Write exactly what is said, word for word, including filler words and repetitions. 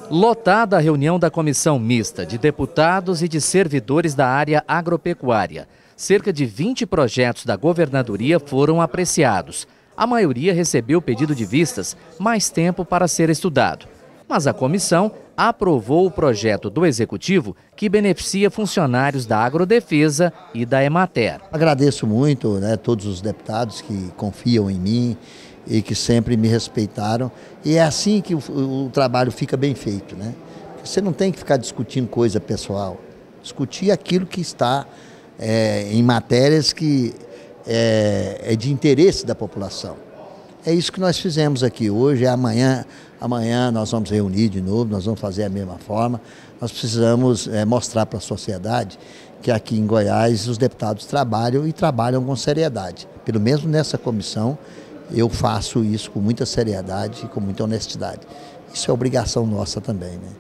Lotada a reunião da comissão mista de deputados e de servidores da área agropecuária. Cerca de vinte projetos da governadoria foram apreciados. A maioria recebeu pedido de vistas, mais tempo para ser estudado. Mas a comissão aprovou o projeto do Executivo que beneficia funcionários da Agrodefesa e da Emater. Agradeço muito, né, todos os deputados que confiam em mim e que sempre me respeitaram. E é assim que o, o trabalho fica bem feito, né? Você não tem que ficar discutindo coisa pessoal. Discutir aquilo que está é, em matérias que é, é de interesse da população. É isso que nós fizemos aqui hoje, é amanhã, amanhã nós vamos reunir de novo, nós vamos fazer a mesma forma. Nós precisamos é, mostrar para a sociedade que aqui em Goiás os deputados trabalham e trabalham com seriedade. Pelo menos nessa comissão eu faço isso com muita seriedade e com muita honestidade. Isso é obrigação nossa também, né?